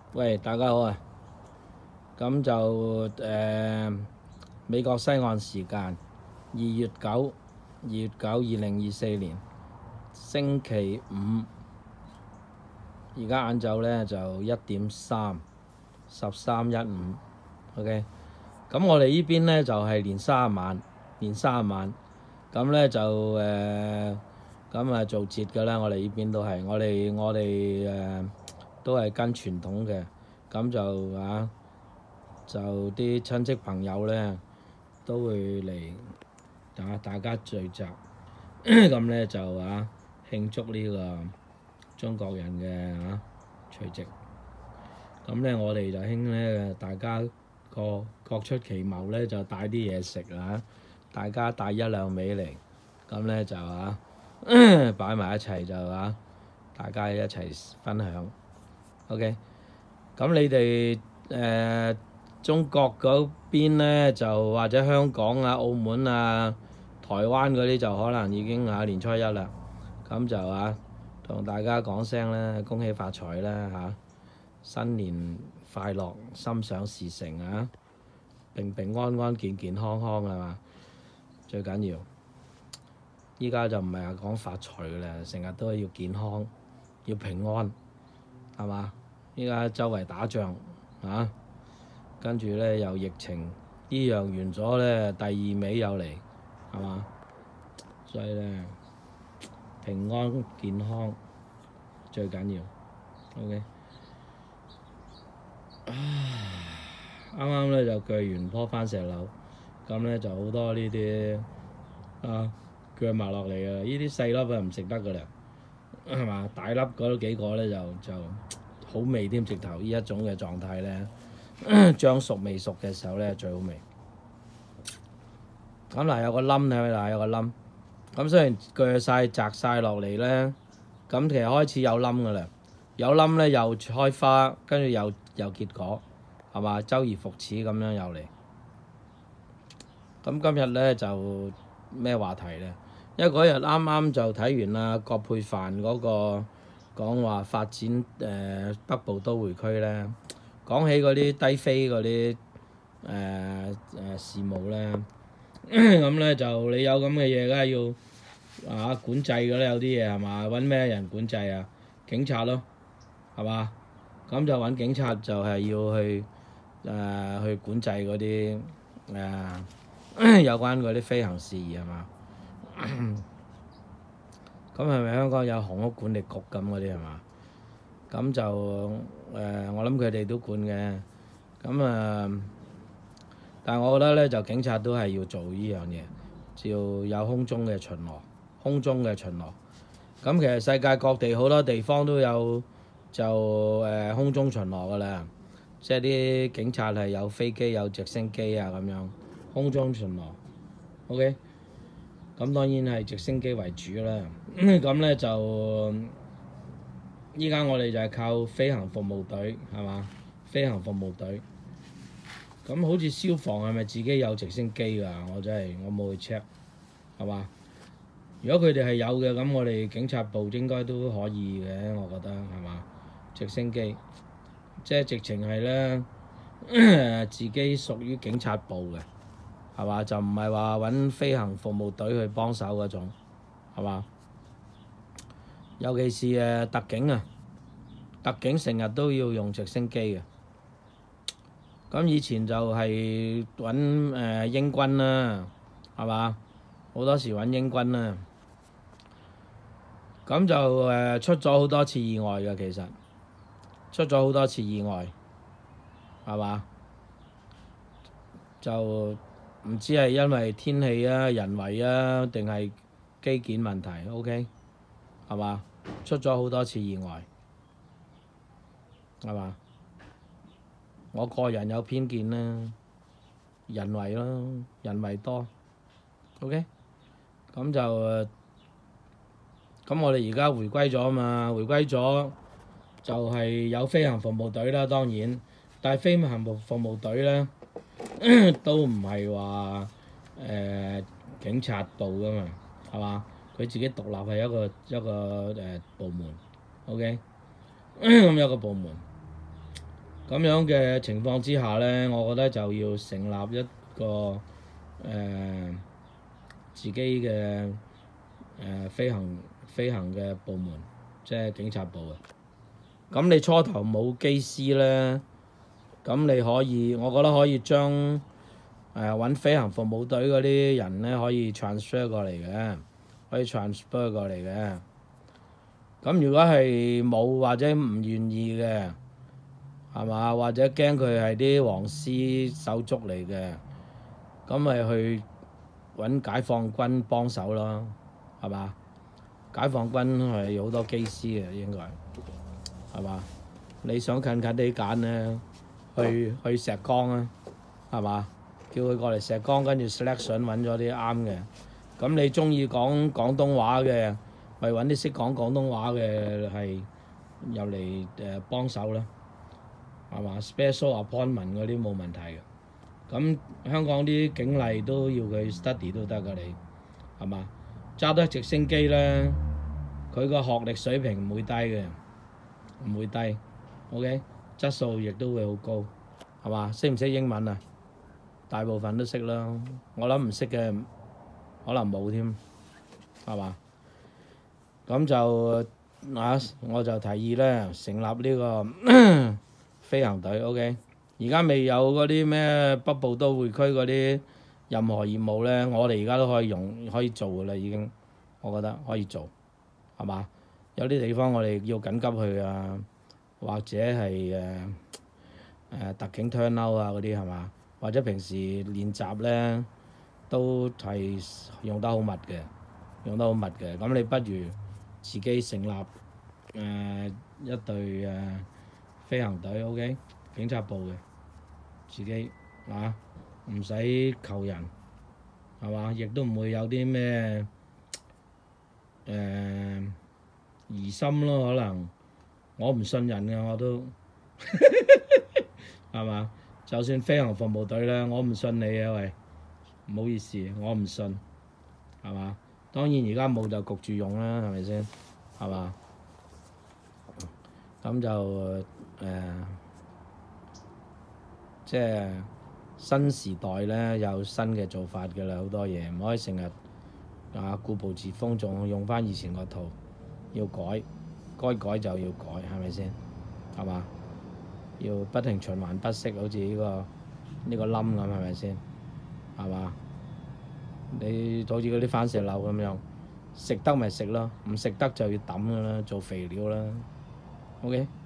喂，大家好啊！咁就美國西岸時間2月9，2024年星期五，而家晏晝咧就1點3，13:15。OK，咁我哋呢邊咧就係年卅晚，咁咧就咁做節㗎啦。我哋呢邊都係，我哋都係跟傳統嘅，咁就啲親戚朋友咧都會嚟大家聚集，咁咧就慶祝呢個中國人嘅除夕。咁咧我哋就興咧，大家各出奇謀咧，就帶啲嘢食大家帶一兩味嚟，咁咧就擺埋一齊就大家一齊分享。OK，咁你哋中國嗰邊咧就或者香港澳門台灣嗰啲就可能已經年初一啦，咁就同大家講聲啦，恭喜發財啦新年快樂，心想事成平平安安、健健康康係嘛？最緊要。依家就唔係講發財㗎啦，成日都要健康，要平安，係嘛？依家周圍打仗跟住咧又疫情，呢樣完咗咧，第二尾又嚟，係嘛？所以咧平安健康最緊要。OK， 啱啱咧就鋸完棵番石榴，咁咧就好多呢啲鋸埋落嚟㗎啦。呢啲細粒唔食得㗎啦，係嘛？大粒嗰幾個咧就好味添，直頭呢一種嘅狀態咧，將熟未熟嘅時候咧最好味。咁有個冧有個冧。咁雖然鋸晒摘晒落嚟咧，咁其實開始有冧㗎啦，有冧咧又開花，跟住又結果，係嘛？周而復始咁樣又嚟。咁今日咧就咩話題咧？因為嗰日啱啱就睇完葛珮帆嗰個講話發展北部都會區咧，講起嗰啲低飛嗰啲事務咧，咁咧就你有咁嘅嘢，梗係要管制㗎啦。有啲嘢係嘛？揾咩人管制啊？警察咯，係嘛？咁就揾警察就係要去管制嗰啲有關嗰啲飛行事宜係嘛？咁係咪香港有航空管理局咁嗰啲係嘛？咁就我諗佢哋都管嘅。咁但係我覺得咧，就警察都係要做呢樣嘢，要有空中嘅巡邏。咁其實世界各地好多地方都有就空中巡邏㗎啦，即係啲警察係有飛機有直升機咁樣空中巡邏。OK， 咁當然係直升機為主啦。咁咧就依家我哋就係靠飛行服務隊係嘛？飛行服務隊。咁好似消防係咪自己有直升機㗎？我冇去 check 係嘛？如果佢哋係有嘅，咁我哋警察部應該都可以嘅，我覺得係嘛？直升機即係直情係咧自己屬於警察部嘅係嘛？就唔係話揾飛行服務隊去幫手嗰種係嘛？尤其是特警成日都要用直升機嘅。咁以前就係揾英軍啦，係嘛？好多時揾英軍啦。咁就出咗好多次意外嘅，其實出咗好多次意外，係嘛？就唔知係因為天氣人為定係機件問題。OK， 係嘛？出咗好多次意外，係嘛？我個人有偏見啦，人為咯，人為多。OK， 咁就咁我哋而家回歸咗嘛，回歸咗就係有飛行服務隊啦，當然，但係飛行服務隊咧都唔係話警察部噶嘛，係嘛？佢自己獨立係一個部門。OK， 咁有個部門。 咁樣嘅情況之下咧，我覺得就要成立一個自己嘅飛行嘅部門，即係警察部啊。咁你初頭冇機師咧，咁你可以，我覺得可以將揾飛行服務隊嗰啲人咧，可以 transfer 過嚟嘅，可以 transfer 過嚟嘅。咁如果係冇或者唔願意嘅，係嘛？或者驚佢係啲黃絲手足嚟嘅，咁咪去揾解放軍幫手咯，係嘛？解放軍係有好多機師嘅，應該係嘛？你想近近地揀咧，去石崗啊，係嘛？叫佢過嚟石崗，跟住 selection 揾咗啲啱嘅。咁你中意講廣東話嘅，咪揾啲識講廣東話嘅係入嚟幫手啦。係嘛 ？special appointment 嗰啲冇問題嘅。咁香港啲警例都要佢 study 都得㗎，你係嘛？揸得直升機咧，佢個學歷水平唔會低嘅，唔會低。OK， 質素亦都會好高，係嘛？識唔識英文啊？大部分都識啦。我諗唔識嘅可能冇添，係嘛？咁就我就提議咧，成立呢個飛行隊 ，OK。而家未有嗰啲咩北部都會區嗰啲任何業務咧，我哋而家都可以做㗎啦，已經，我覺得可以做，係嘛？有啲地方我哋要緊急去啊，或者係特警 turn out 啊嗰啲係嘛？或者平時練習咧都係用得好密嘅，咁你不如自己成立一隊飛行隊 ，OK， 警察部嘅，自己唔使求人，係嘛？亦都唔會有啲咩疑心咯，可能我唔信人嘅我都係嘛？就算飛行服務隊咧，我唔信你啊喂，唔好意思，我唔信，係嘛？當然而家冇就焗住用啦，係咪先？係嘛？咁就即係新時代咧，有新嘅做法㗎啦，好多嘢唔可以成日固步自封，仲用翻以前個套，要改，該改就要改，係咪先？係嘛？要不停循環不息，好似呢個冧咁，係咪先？係嘛？你好似嗰啲番石榴咁樣，食得咪食咯，唔食得就要抌㗎啦，做肥料啦。OK。